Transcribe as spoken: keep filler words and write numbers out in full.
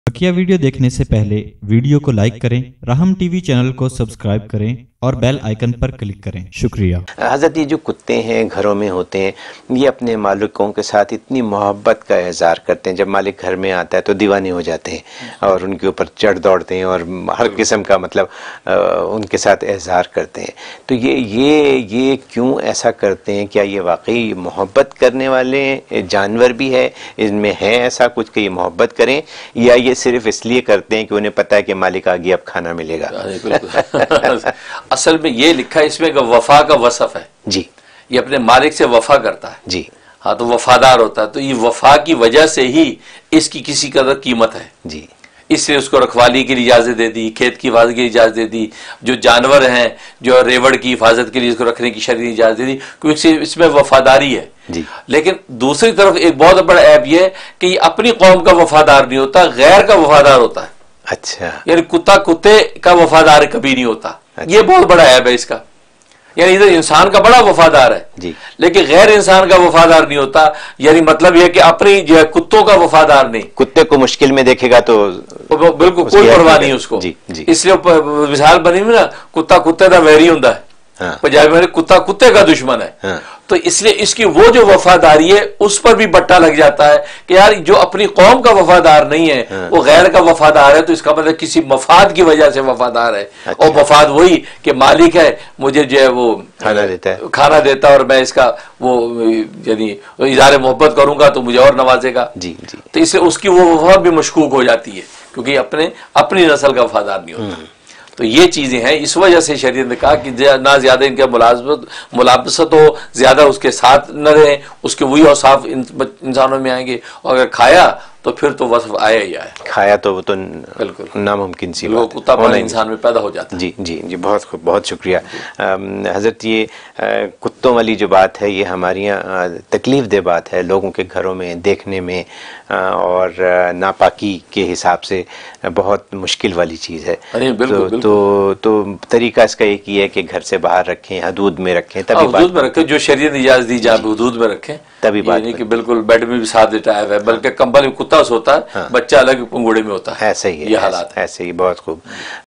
बकिया video देखने से पहले वीडियो को लाइक करें, राहम टीवी चैनल को सब्सक्राइब करें और बेल आइकन पर क्लिक करें। शुक्रिया। हज़रत ये जो कुत्ते हैं घरों में होते हैं, ये अपने मालिकों के साथ इतनी मोहब्बत का इज़हार करते हैं। जब मालिक घर में आता है तो दीवाने हो जाते हैं और उनके ऊपर चढ़ दौड़ते हैं और हर किस्म का मतलब आ, उनके साथ इज़हार करते हैं। तो ये ये ये क्यों ऐसा करते हैं? क्या ये वाकई मोहब्बत करने वाले जानवर भी है, इनमें है ऐसा कुछ कि ये मोहब्बत करें, या ये सिर्फ इसलिए करते हैं कि उन्हें पता है कि मालिक आ गया अब खाना मिलेगा? असल में ये लिखा है इसमें कि वफा का वसफ है जी, ये अपने मालिक से वफा करता है जी हाँ, तो वफादार होता है। तो ये वफा की वजह से ही इसकी किसी कदर कीमत है जी, इसलिए उसको रखवाली के लिए इजाजत दे दी, खेत की हिफाजत के लिए इजाजत दे दी, जो जानवर हैं जो रेवड़ की हिफाजत के लिए इसको रखने की शरीयत इजाजत दे दी, क्योंकि इसमें वफादारी है जी। लेकिन दूसरी तरफ एक बहुत बड़ा ऐब ये है कि ये अपनी कौम का वफादार नहीं होता, गैर का वफादार होता है। अच्छा, यानी कुत्ता कुत्ते का वफादार कभी नहीं होता। अच्छा। ये बहुत बड़ा ऐब है इसका। यानी इधर इंसान का बड़ा वफादार है जी, लेकिन गैर इंसान का वफादार नहीं होता। यानी मतलब यह कि अपनी जो है कुत्तों का वफादार नहीं, कुत्ते को मुश्किल में देखेगा तो बिल्कुल कोई परवाह नहीं उसको जी, जी। इसलिए मिसाल बनी हुई ना, कुत्ता कुत्ते का वैरी होता है, हाँ। पंजाबी में कुत्ता कुत्ते का दुश्मन है, हाँ। तो इसलिए इसकी वो जो वफादारी है उस पर भी बट्टा लग जाता है कि यार जो अपनी कौम का वफादार नहीं है, हाँ। वो गैर का वफादार है, तो इसका मतलब किसी मफाद की वजह से वफादार है। अच्छा। और मफाद वही कि मालिक है, मुझे जो है वो खाना देता है खाना देता है और मैं इसका वो यानी इज़हार मोहब्बत करूंगा तो मुझे और नवाजेगा जी, जी। तो इसलिए उसकी वो वफा भी मशकूक हो जाती है, क्योंकि अपने अपनी नस्ल का वफादार नहीं होता। तो ये चीजें हैं, इस वजह से शरीयत ने कहा कि ना ज्यादा इनका मुलाजमत मुलाबसत हो, ज्यादा उसके साथ न रहे, उसके वही औसाफ इंसानों में आएंगे, और अगर खाया तो फिर तो वस्फ आया ही आया, खाया तो वो तो बिल्कुल नामुमकिन सी बात, कुत्ता पानी इंसान में पैदा हो जाता है। जी जी जी, बहुत बहुत शुक्रिया हजरत। ये आ, कुत्तों वाली जो बात है ये हमारी यहाँ तकलीफ दे बात है, लोगों के घरों में देखने में आ, और नापाकी के हिसाब से बहुत मुश्किल वाली चीज़ है। अरे बिल्कुल, तो, बिल्कुल। तो तो तरीका इसका एक ही है कि घर से बाहर रखें, हदूद में रखें, तभी हदूद में रखें, जो शरीयत इजाज़त दी जाए हदूद में रखें, तभी बात नहीं कि बिल्कुल बेड में भी साथ देता है, बल्कि कंबल में कुत्ता सोता है, हाँ। बच्चा अलग पंगुड़े में होता है। ऐसे ही है, ये हालात ऐसे ही। बहुत खूब।